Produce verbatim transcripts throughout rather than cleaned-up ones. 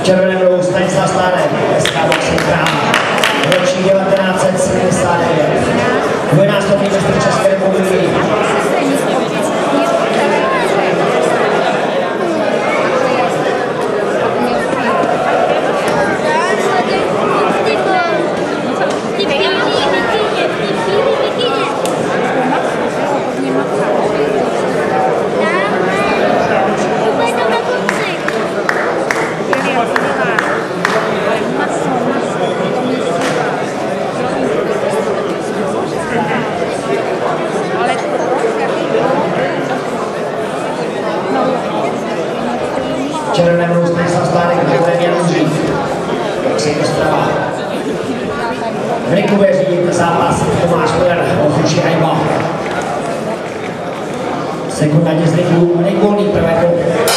Červené budou Stanislav Stánek, S K Boxing Praha, ročník devatenáct set sedmdesát devět, dvojnásobný mistr České republiky. Červené budou Stanislav Stánek, druhé Jan Uřík, Boxing Ostrava. V ringu bude řídit zápas Tomáš Miller, Ochuši Ajba. Sekundantě z ringu Rick Volný, prvé kolo.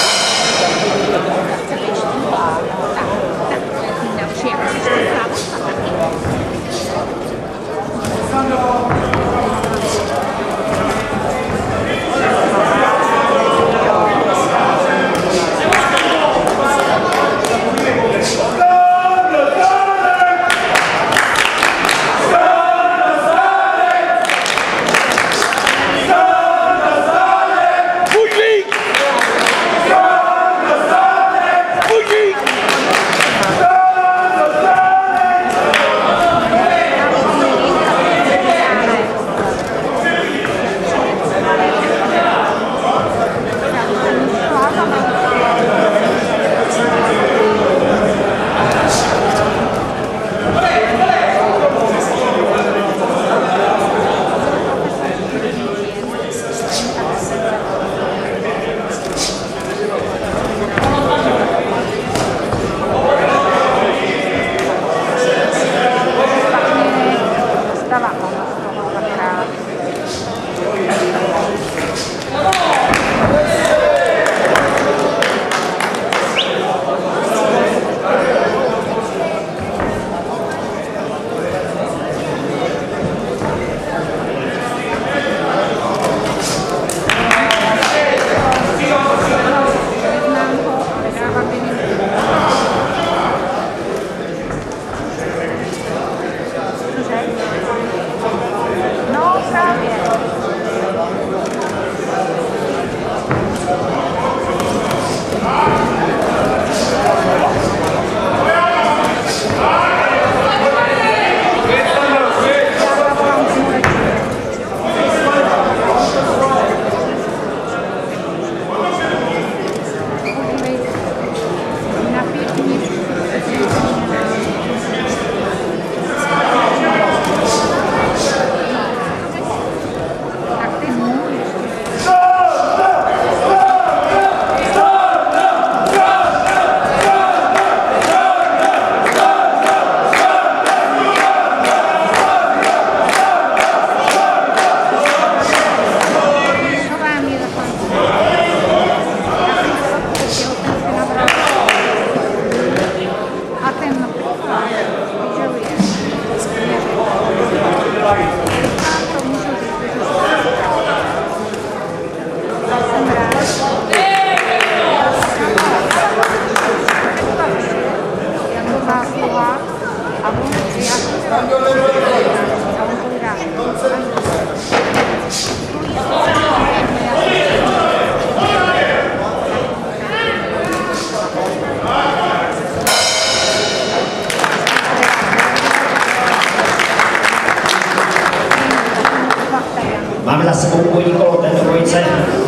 Máme za sebou úvodní kolo této dvojice.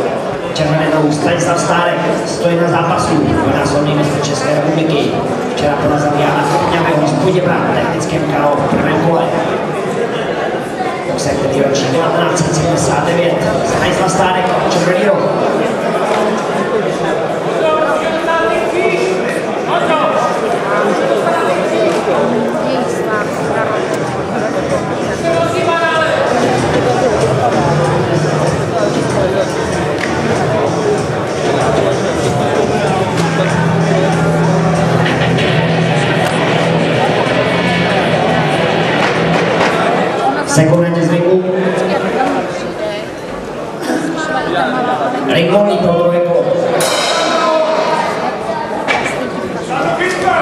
Červené nohou Stanislav Stánek stojí na zápasu, dvojnásobný mistr České republiky. Včera porazil Jana Krkňavého z Poděbrad v technickém ká ó v prvém kole. Boxer, který ročník devatenáct set sedmdesát devět. Stanislav Stánek, červený roh. Sekundantě z ringu. Ring volný pro druhé kolo.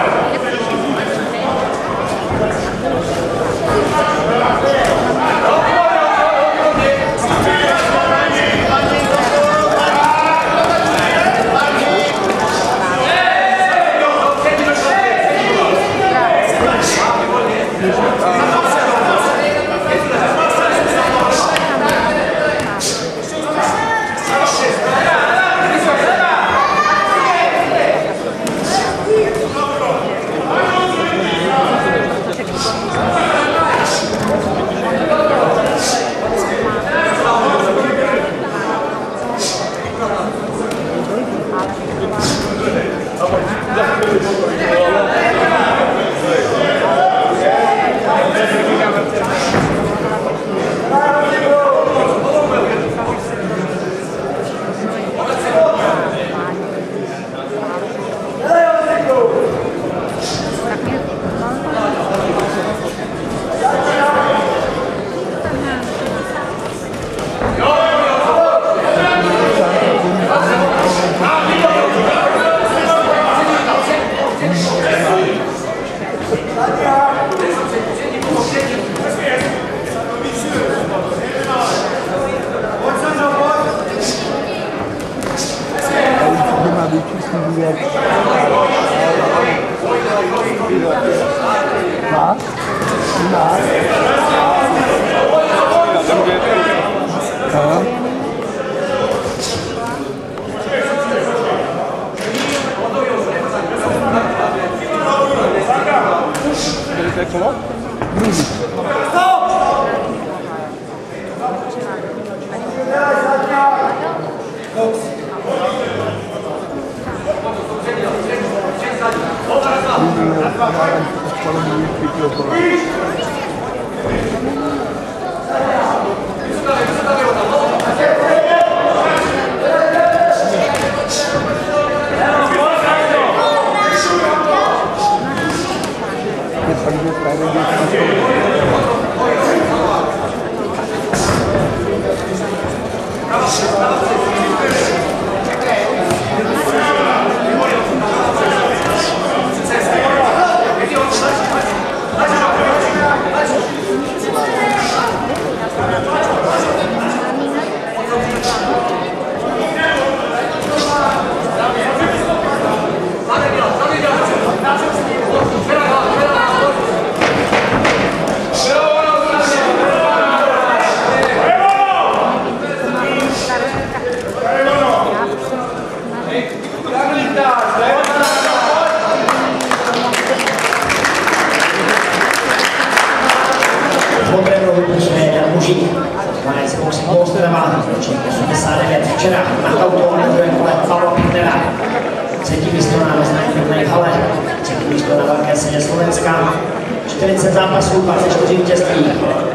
Včera nakautoval na druhém kole Pavla Pittera. Třetí místo na roznájemné hale, třetí místo na velké scéně Slovenska. čtyřicet zápasů, dvacet čtyři vítězství.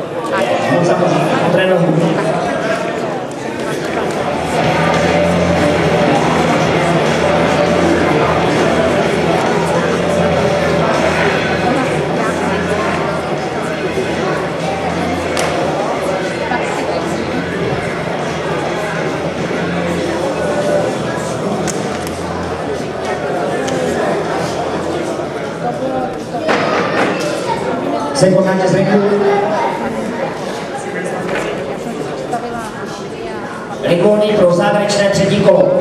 Honza Božík od Renohu. Sekundárně z ringu. Ringolní pro závěrečné třetí kolo.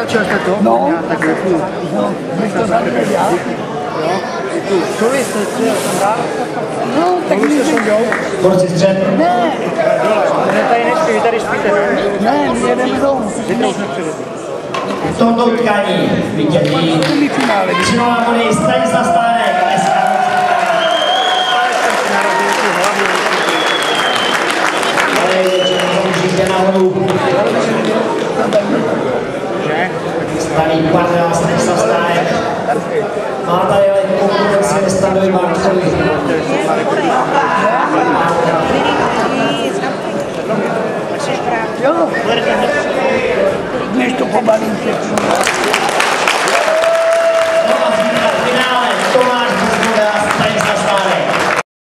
otočil jste to? No. Takhle. No, bych to tady nedělal. Jo. Co vy jste přijel sem dál? No, tak mi řekl. Borci střed. Ne, Ne, tady nespí, vy tady spíte, ne? ne, my jedeme domů. Zítra už nepřijde. V tomto utkání vítězí Semifinále. třináct body Stanislav Stánek. Ale je, že můžete nahoru. Starý partner Stanislav Stánek. Má tady ale konkurenci ve Standovi Bartovi. Jo, když to pobalím všechno.